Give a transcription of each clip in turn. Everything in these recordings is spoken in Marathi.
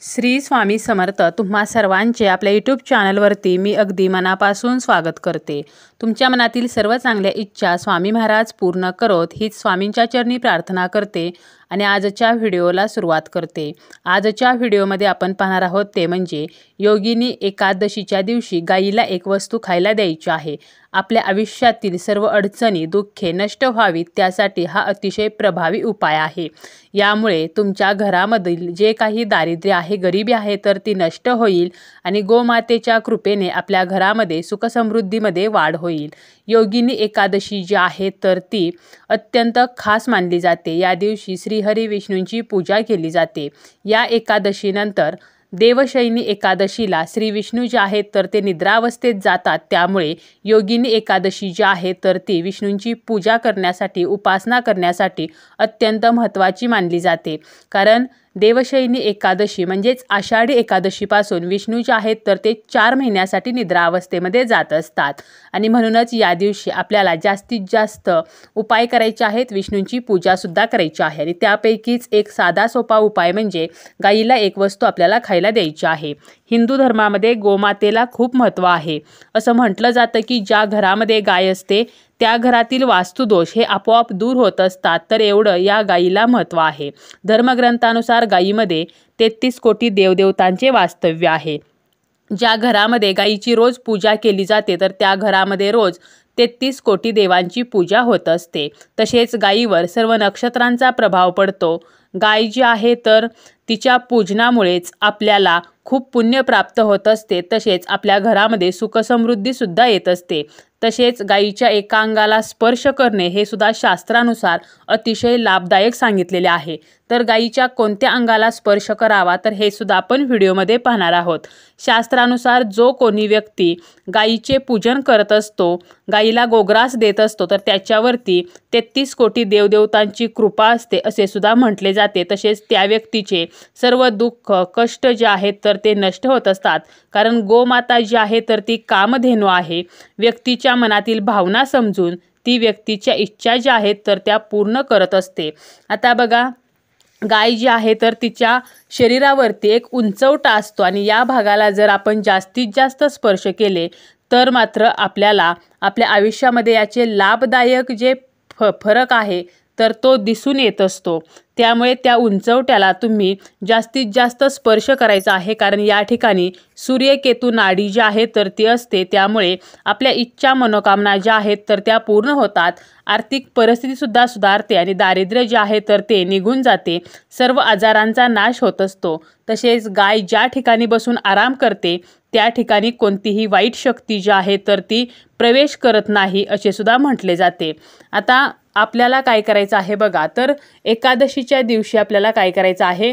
श्री स्वामी समर्थ तुम्हा सर्वांचे आपल्या यूट्यूब चॅनलवरती मी अगदी मनापासून स्वागत करते। तुमच्या मनातील सर्व चांगल्या इच्छा स्वामी महाराज पूर्ण करोत हीच स्वामींच्या चरणी प्रार्थना करते आणि आजच्या व्हिडिओला सुरुवात करते। आजच्या व्हिडिओमध्ये आपण पाहणार आहोत ते म्हणजे योगिनी एकादशीच्या दिवशी गायीला एक वस्तू खायला द्यायची आहे। आपल्या आयुष्यातील सर्व अडचणी दुःखे नष्ट व्हावीत त्यासाठी हा अतिशय प्रभावी उपाय आहे। यामुळे तुमच्या घरामधील जे काही दारिद्र्य आहे गरिबी आहे तर ती नष्ट होईल आणि गोमातेच्या कृपेने आपल्या घरामध्ये सुख समृद्धीमध्ये वाढ होईल। योगिनी एकादशी जी आहे तर ती अत्यंत खास मानली जाते। या दिवशी श्रीहरी विष्णूंची पूजा केली जाते। या एकादशीनंतर देवशयनी एकादशीला श्री विष्णू जे आहेत तर ते निद्रावस्थेत जातात, त्यामुळे योगिनी एकादशी जी आहे तर ती विष्णूंची पूजा करण्यासाठी उपासना करण्यासाठी अत्यंत महत्त्वाची मानली जाते। कारण देवशयनी एकादशी म्हणजेच आषाढी एकादशीपासून विष्णू जे आहेत तर ते 4 महिन्यासाठी निद्रावस्थेमध्ये जात असतात आणि म्हणूनच या दिवशी आपल्याला जास्तीत जास्त उपाय करायचे आहेत, विष्णूंची पूजासुद्धा करायची आहे। आणि त्यापैकीच एक साधा सोपा उपाय म्हणजे गायीला एक वस्तू आपल्याला खायला द्यायची आहे। हिंदू धर्मामध्ये गोमातेला खूप महत्त्व आहे। असं म्हटलं जातं की ज्या घरामध्ये गाय असते त्या घरातील वास्तुदोष हे आपोआप दूर होत असतात, तर एवढं या गायीला महत्त्व आहे। धर्मग्रंथानुसार गायीमध्ये 33 कोटी देवदेवतांचे वास्तव्य आहे। ज्या घरामध्ये गायीची रोज पूजा केली जाते तर त्या घरामध्ये रोज 33 कोटी देवांची पूजा होत असते। तसेच गायीवर सर्व नक्षत्रांचा प्रभाव पडतो। गाय जी आहे तर तिच्या पूजनामुळेच आपल्याला खूप पुण्य प्राप्त होत असते। तसेच आपल्या घरामध्ये सुख समृद्धी सुद्धा येत असते। तसेच गायीच्या एका अंगाला स्पर्श करणे हे सुद्धा शास्त्रानुसार अतिशय लाभदायक सांगितलेले आहे। तर गायीच्या कोणत्या अंगाला स्पर्श करावा तर हे सुद्धा आपण व्हिडिओमध्ये पाहणार आहोत। शास्त्रानुसार जो कोणी व्यक्ती गायीचे पूजन करत असतो, गायीला गोग्रास देत असतो, तर त्याच्यावरती 33 कोटी देवदेवतांची कृपा असते असे सुद्धा म्हटले जाते। तसेच त्या व्यक्तीचे सर्व दुःख कष्ट जे आहेत तर ते नष्ट होत असतात। कारण गोमाता जी आहे तर ती कामधेनू आहे। व्यक्तीच्या मनातील भावना समजून ती व्यक्तीच्या इच्छा ज्या आहेत तर त्या पूर्ण करत असते। आता बघा, गाय जी आहे तर तिच्या शरीरावरती एक उंचवटा असतो आणि या भागाला जर आपण जास्तीत जास्त स्पर्श केले तर मात्र आपल्याला आपल्या आयुष्यामध्ये याचे लाभदायक जे फरक आहे तर तो दिसून येत असतो। त्यामुळे त्या उंचवट्याला तुम्ही जास्तीत जास्त स्पर्श करायचा आहे। कारण या ठिकाणी सूर्यकेतू नाडी जी आहे तर ती असते, त्यामुळे आपल्या इच्छा मनोकामना ज्या आहेत तर त्या पूर्ण होतात। आर्थिक परिस्थितीसुद्धा सुधारते आणि दारिद्र्य जे आहे तर ते निघून जाते। सर्व आजारांचा नाश होत असतो। तसेच गाय ज्या ठिकाणी बसून आराम करते त्या ठिकाणी कोणतीही वाईट शक्ती जी आहे तर ती प्रवेश करत नाही असे सुद्धा म्हटले जाते। आता आपल्याला काय करायचं आहे बघा, तर एकादशीच्या दिवशी आपल्याला काय करायचं आहे,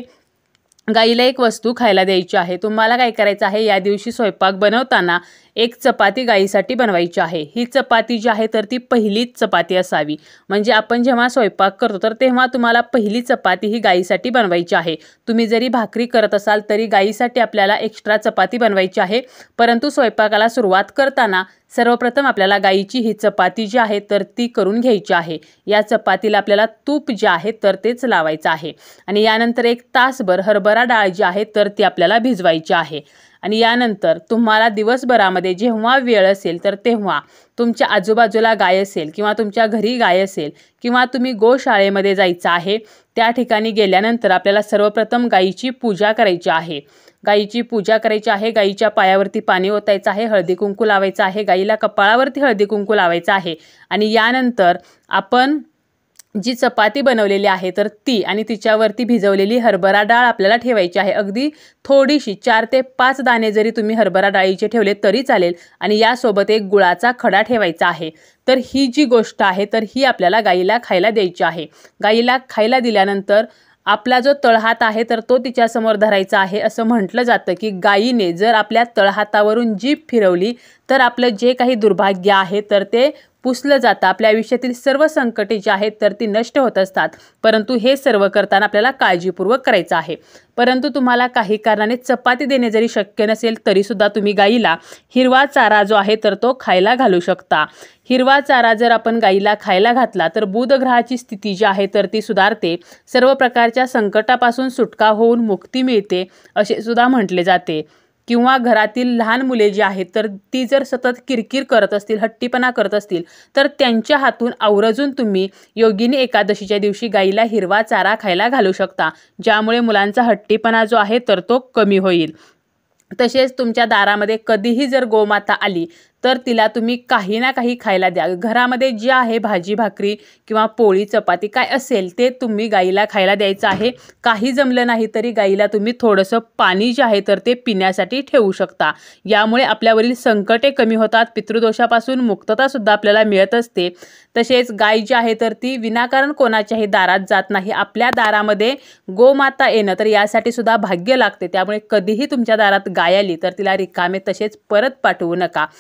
गाईला एक वस्तू खायला द्यायची आहे। तुम्हाला काय करायचं आहे, या दिवशी स्वयंपाक बनवताना एक चपाती गाईसाठी बनवायची आहे। ही चपाती जी आहे तर ती पहिलीच चपाती असावी। म्हणजे आपण जेव्हा स्वयंपाक करतो तर तेव्हा तुम्हाला पहिली चपाती ही गाईसाठी बनवायची आहे। तुम्ही जरी भाकरी करत असाल तरी गाईसाठी आपल्याला एक्स्ट्रा चपाती बनवायची आहे। परंतु स्वयंपाकाला सुरुवात करताना सर्वप्रथम आपल्याला गाईची ही चपाती जी आहे तर ती करून घ्यायची आहे। या चपातीला आपल्याला तूप जे आहे तर तेच लावायचं आहे आणि यानंतर 1 तासभर हरभरा डाळ जी आहे तर ती आपल्याला भिजवायची आहे। आणि यानंतर तुम्हाला दिवसभरामध्ये जेव्हा वेळ असेल तर तेव्हा तुमच्या आजूबाजूला गाय असेल किंवा तुमच्या घरी गाय असेल किंवा तुम्ही गोशाळेमध्ये जायचं आहे, त्या ठिकाणी गेल्यानंतर आपल्याला सर्वप्रथम गायीची पूजा करायची आहे। गायीची पूजा करायची आहे, गायीच्या पायावरती पाणी ओतायचं आहे, हळदी कुंकू लावायचं आहे, गायीला कपाळावरती हळदी कुंकू लावायचं आहे आणि यानंतर आपण जी चपाती बनवलेली आहे तर ती आणि तिच्यावरती भिजवलेली हरभरा डाळ आपल्याला ठेवायची आहे। अगदी थोडीशी 4 ते 5 दाणे जरी तुम्ही हरभरा डाळीचे ठेवले तरी चालेल आणि यासोबत एक गुळाचा खडा ठेवायचा आहे। तर ही जी गोष्ट आहे तर ही आपल्याला गायीला खायला द्यायची आहे। गायीला खायला दिल्यानंतर आपला जो तळहात आहे तर तो तिच्यासमोर धरायचा आहे। असं म्हटलं जातं की गायीने जर आपल्या तळहातावरून जीभ फिरवली तर आपलं जे काही दुर्भाग्य आहे तर ते पुसलं जातं. आपल्या आयुष्यातील सर्व संकटे जी आहेत तर ती नष्ट होत असतात. परंतु हे सर्व करताना आपल्याला काळजीपूर्वक करायचं आहे. परंतु तुम्हाला काही कारणाने चपाती देणे जरी शक्य नसेल तरीसुद्धा तुम्ही गाईला हिरवा चारा जो आहे तर तो खायला घालू शकता. हिरवा चारा जर आपण गाईला खायला घातला तर बुध ग्रहाची स्थिती जी आहे तर ती सुधारते. सर्व प्रकारच्या संकटापासून सुटका होऊन मुक्ती मिळते असे सुद्धा म्हटले जाते. किंवा घरातील लहान मुले जी आहेत तर ती जर सतत किरकिर करत असतील, हट्टीपणा करत असतील तर त्यांच्या हातून आवर्जून तुम्ही योगिनी एकादशीच्या दिवशी गाईला हिरवा चारा खायला घालू शकता, ज्यामुळे मुलांचा हट्टीपणा जो आहे तर तो कमी होईल. तसेच तुमच्या दारामध्ये कधीही जर गोमाता आली तर तिला तुम्ही काही ना काही खायला द्या. घरामध्ये जे आहे भाजी भाकरी किंवा पोळी चपाती काय असेल ते तुम्ही गाईला खायला द्यायचं आहे. काही जमलं नाही तरी गाईला तुम्ही थोडंसं पाणी जे आहे तर ते पिण्यासाठी ठेवू शकता. यामुळे आपल्यावरील संकटे कमी होतात, पितृदोषापासून मुक्ततासुद्धा आपल्याला मिळत असते. तसेच गाय जी आहे तर ती विनाकारण कोणाच्याही दारात जात नाही. आपल्या दारामध्ये गोमाता येणं तर यासाठी सुद्धा भाग्य लागते. त्यामुळे कधीही तुमच्या दारात गाय आली तर तिला रिकामे तसेच परत पाठवू नका.